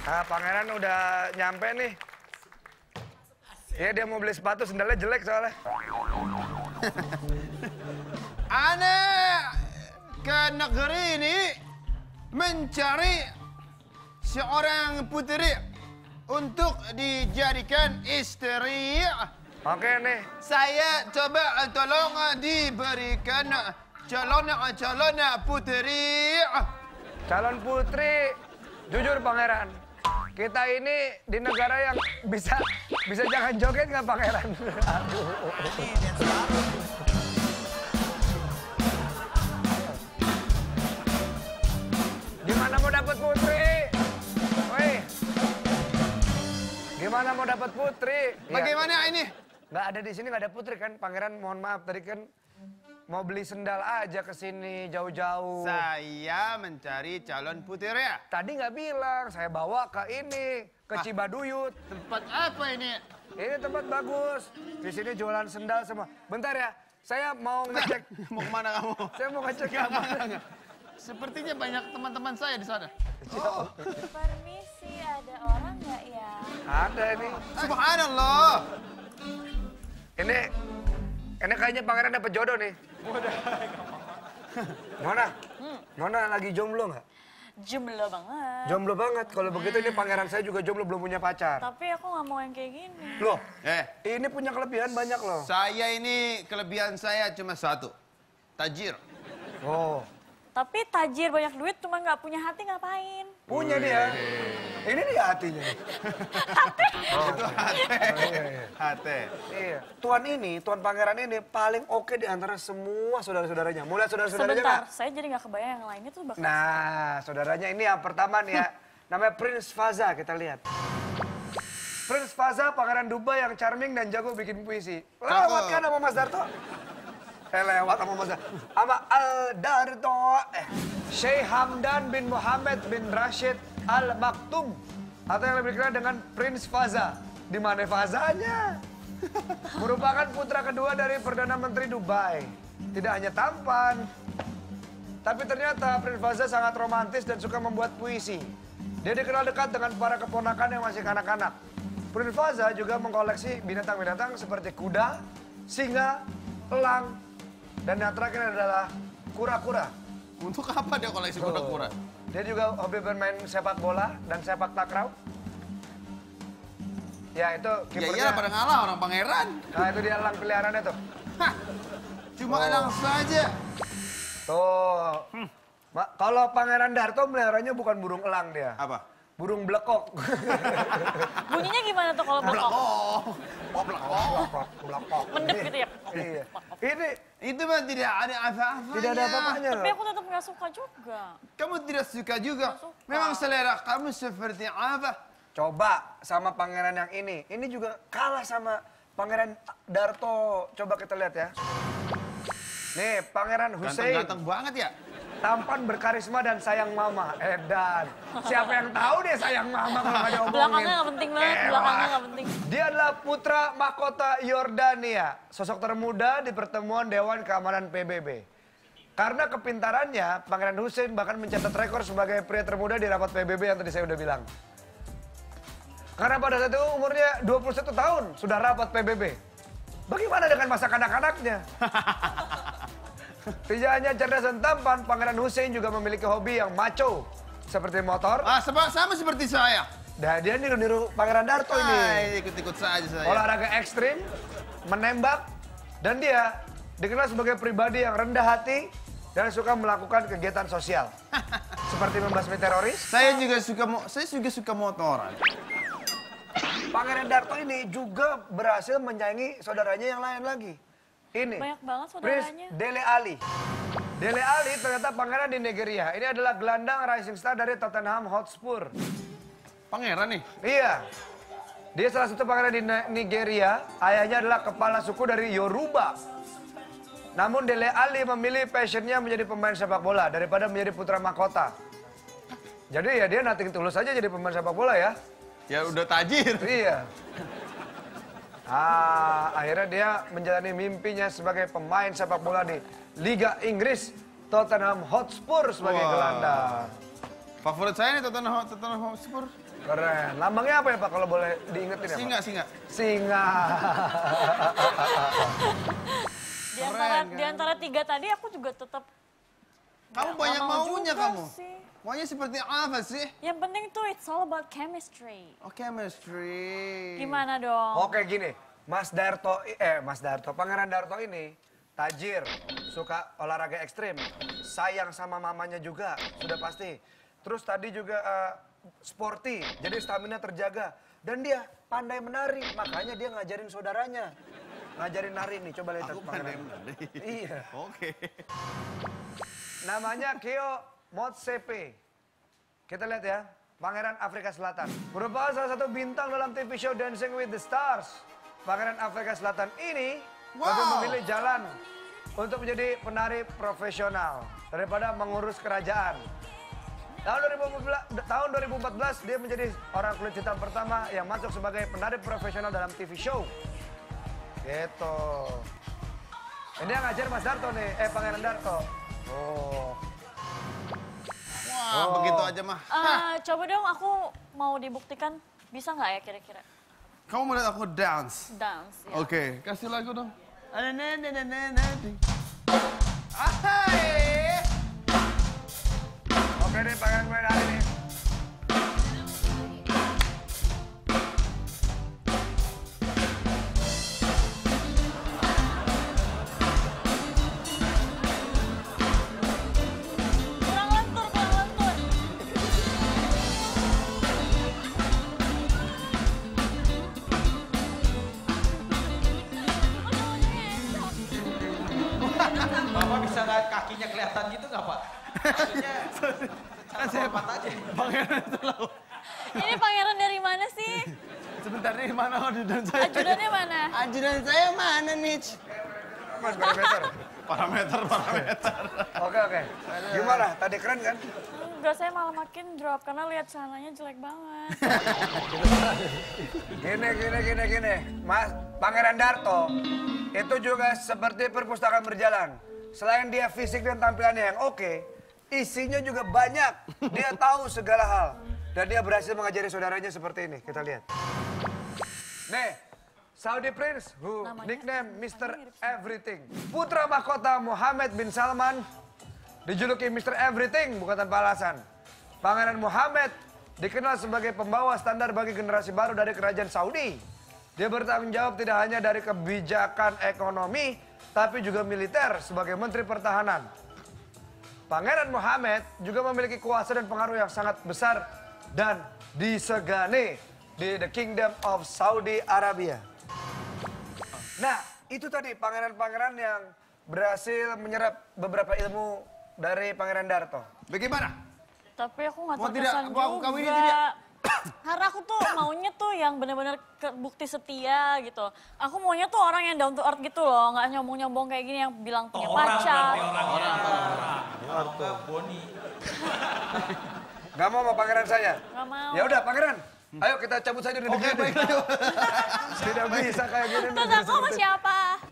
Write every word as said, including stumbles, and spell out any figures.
Ah, pangeran udah nyampe nih. Ya dia mau beli sepatu, sendalnya jelek soalnya. Ana ke negeri ini mencari seorang putri untuk dijadikan istri. Oke nih. Saya coba tolong diberikan calon-calon putri. Calon putri, jujur pangeran. Kita ini di negara yang bisa bisa jangan joget nggak pangeran? Aduh. Gimana mau dapat putri? Woi. Gimana mau dapat putri? Bagaimana ya. Ini? Nggak ada di sini, nggak ada putri kan? Pangeran mohon maaf tadi kan mau beli sendal aja ke sini jauh-jauh. Saya mencari calon putri. Tadi nggak bilang, saya bawa ke ini, ke ah. Cibaduyut. Tempat apa ini? Ini tempat bagus. Di sini jualan sendal semua. Bentar ya, saya mau ngecek. Mau kemana kamu? Saya mau ngecek kemana? Sepertinya banyak teman-teman saya di sana. Oh. Permisi, ada orang nggak ya? Ada nih. Subhanallah. Ini, ini kayaknya pangeran dapat jodoh nih. Mona, hmm. Mona lagi jomblo nggak? Jomblo banget. Jomblo banget. Kalau begitu ini pangeran saya juga jomblo, belum punya pacar. Tapi aku nggak mau yang kayak gini. Loh, eh, ini punya kelebihan banyak loh. Saya ini kelebihan saya cuma satu, tajir. Oh. Tapi tajir banyak duit cuma nggak punya hati ngapain? Punya dia. Ini dia hatinya. Hati? Oh. Itu hati. Oh, iya, iya. Hati. Iya. Tuan ini, Tuan Pangeran ini paling oke di antara semua saudara-saudaranya. Mulai saudara-saudaranya Sebentar, gak? saya jadi nggak kebayang yang lainnya tuh bakal... Nah, saudaranya ini yang pertama nih ya. Namanya Prince Faza, kita lihat. Prince Faza, Pangeran Dubai yang charming dan jago bikin puisi. Lewat kan sama Mas Darto? Eh lewat sama Mas Darto. Sama Al Darto. Eh, Sheikh Hamdan bin Muhammad bin Rashid Al Maktoum. Atau yang lebih dikenal dengan Prince Faza. Di mana Fazanya? Merupakan putra kedua dari Perdana Menteri Dubai. Tidak hanya tampan, tapi ternyata Prince Faza sangat romantis dan suka membuat puisi. Dia dikenal dekat dengan para keponakan yang masih kanak-kanak. Prince Faza juga mengkoleksi binatang-binatang seperti kuda, singa, elang, dan yang terakhir adalah kura-kura. Untuk apa dia koleksi kura-kura? Dia juga hobi bermain sepak bola dan sepak takraw. Ya itu kipernya. Ya iyalah pada ngalah orang pangeran. Nah itu dia elang peliharaannya tuh. Hah, cuma oh. elang saja. Tuh. Hmm. Kalau Pangeran Darto meliharanya bukan burung elang dia. Apa? Burung blekok. Bunyinya gimana tuh kalau blekok? Oh, blekok. Blekok. Mendep gitu ya? Iya. Ini itu mah tidak ada apa-apanya. tidak ada apa-apanya. Tapi aku tetap nggak suka juga. Kamu tidak suka juga? Suka. Memang selera kamu seperti apa? Coba sama pangeran yang ini. Ini juga kalah sama Pangeran Darto. Coba kita lihat ya. Nih, Pangeran Hussein. Ganteng-ganteng banget ya? Tampan, berkarisma, dan sayang mama. Edan. Siapa yang tahu dia sayang mama kalau nggak diomongin. Belakangnya nggak penting banget, Ewa. belakangnya nggak penting. Dia adalah putra mahkota Yordania. Sosok termuda di pertemuan Dewan Keamanan P B B. Karena kepintarannya, Pangeran Hussein bahkan mencatat rekor sebagai pria termuda di rapat P B B yang tadi saya udah bilang. Karena pada saat itu umurnya dua puluh satu tahun, sudah rapat P B B. Bagaimana dengan masa kanak-kanaknya? Tidak hanya cerdas dan tampan, Pangeran Hussein juga memiliki hobi yang macho. Seperti motor. Ah, sama seperti saya. Dan dia niru-niru Pangeran Darto ini. Ah, ikut-ikut saja saya. Olahraga ekstrim, menembak, dan dia dikenal sebagai pribadi yang rendah hati dan suka melakukan kegiatan sosial. Seperti membasmi teroris. Saya juga suka saya juga suka motoran. Pangeran Darto ini juga berhasil menyaingi saudaranya yang lain lagi. Ini, banyak banget Prince saudaranya. Dele Ali. Dele Ali ternyata pangeran di Nigeria. Ini adalah gelandang rising star dari Tottenham Hotspur. Pangeran nih? Iya. Dia salah satu pangeran di Nigeria. Ayahnya adalah kepala suku dari Yoruba. Namun Dele Ali memilih passionnya menjadi pemain sepak bola daripada menjadi putra mahkota. Jadi ya dia nothing tulus aja jadi pemain sepak bola ya. Ya udah tajir. Iya. Ah, akhirnya dia menjalani mimpinya sebagai pemain sepak bola di Liga Inggris Tottenham Hotspur sebagai Wah. gelandang. Favorit saya nih Tottenham Tottenham Hotspur. Keren. Lambangnya apa ya Pak kalau boleh diingetin ya Pak? Singa, singa. Singa. Di antara, Keren, kan? di antara tiga tadi aku juga tetap Kamu nggak banyak mau maunya juga kamu. sih. Maunya seperti apa sih? Yang penting tuh it's all about chemistry. Oh, chemistry. Gimana dong? Oke gini, Mas Darto, eh Mas Darto, Pangeran Darto ini tajir, suka olahraga ekstrim, sayang sama mamanya juga, sudah pasti. Terus tadi juga eh, sporty, jadi stamina terjaga. Dan dia pandai menari, makanya dia ngajarin saudaranya. Ngajarin nari nih, coba lihat Aku pandai Pangeran. menari. Iya. Oke. Namanya Keo Motsepe. Kita lihat ya, Pangeran Afrika Selatan. Merupakan salah satu bintang dalam T V show Dancing with the Stars. Pangeran Afrika Selatan ini Wow. lebih memilih jalan untuk menjadi penari profesional daripada mengurus kerajaan. Tahun dua ribu empat belas, tahun dua ribu empat belas dia menjadi orang kulit hitam pertama yang masuk sebagai penari profesional dalam T V show. Gitu. Ini yang ngajar Mas Darto nih, eh Pangeran Darto. Oh. Wah, Oh. begitu aja mah. Eh, coba dong aku mau dibuktikan bisa nggak ya kira-kira Kamu mau lihat aku dance? dance? Ya. Oke, kasih lagu dong. Ahai. Oke deh, Pangeran gue hari nih. Kurang lentur, kurang lentur. Bapak bisa nggak kakinya kelihatan gitu nggak Pak? Maksudnya Kan saya mata aja. Pangeran itu loh. Ini pangeran dari mana sih? Sebentar nih, mana ajudan saya? Ajudannya mana? Ajudan saya mana nih? Mas parameter. Parameter, parameter. Oke oke. Gimana? Tadi keren kan? Enggak, saya malah makin drop karena lihat celananya jelek banget. Gini gini gini gini. Mas Pangeran Darto itu juga seperti perpustakaan berjalan. Selain dia fisik dan tampilannya yang oke, isinya juga banyak. Dia tahu segala hal. Dan dia berhasil mengajari saudaranya seperti ini. Kita lihat. Nih, Saudi Prince who Namanya nickname mister mirip Everything. Putra mahkota Mohammed bin Salman dijuluki mister Everything bukan tanpa alasan. Pangeran Mohammed dikenal sebagai pembawa standar bagi generasi baru dari kerajaan Saudi. Dia bertanggung jawab tidak hanya dari kebijakan ekonomi, tapi juga militer sebagai Menteri Pertahanan. Pangeran Mohammed juga memiliki kuasa dan pengaruh yang sangat besar dan disegani di The Kingdom of Saudi Arabia. Nah, itu tadi pangeran-pangeran yang berhasil menyerap beberapa ilmu dari Pangeran Darto. Bagaimana? Tapi aku nggak Mau tidak- terkesan mau aku juga. kawinin tidak? Karena aku tuh maunya tuh yang bener-bener ke- bukti setia gitu. Aku maunya tuh orang yang down to earth gitu loh, nggak nyombong-nyombong kayak gini yang bilang punya pacar. Boni. Gak mau sama pangeran saya? Nggak mau. Ya udah pangeran, ayo kita cabut saja dari Oke, begini. baik. Tidak bisa kayak gini. Terus aku sama siapa?